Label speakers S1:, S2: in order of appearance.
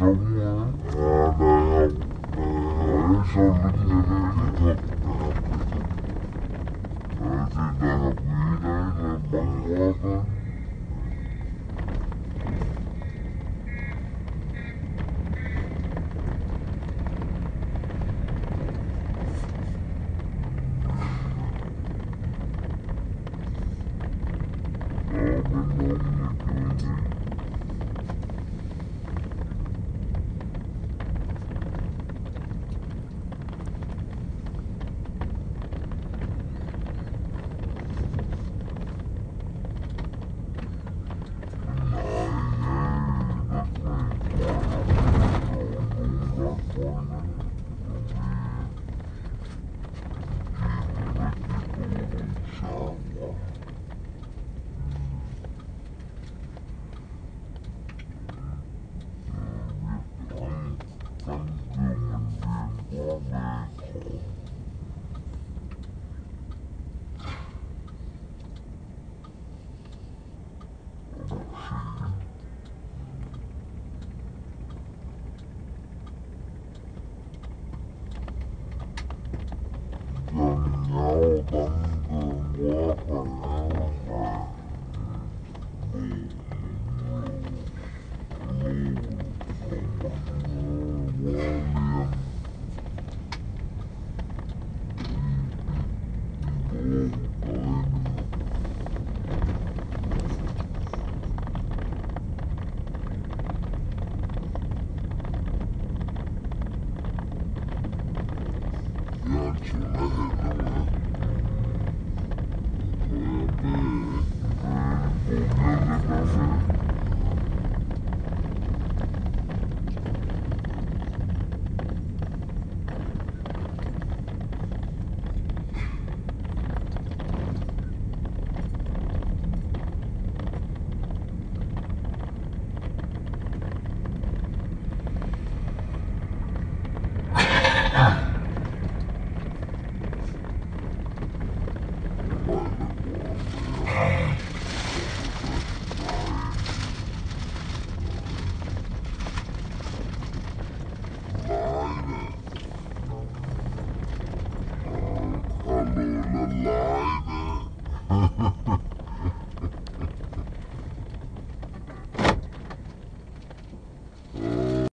S1: súng á. Đại học ở sau lưng này đại học kỹ thuật. Thì đại học Mỹ đấy là bắn quá á. Bên ông là trường gì? Gần nhau tăng cường quá khỏe mà.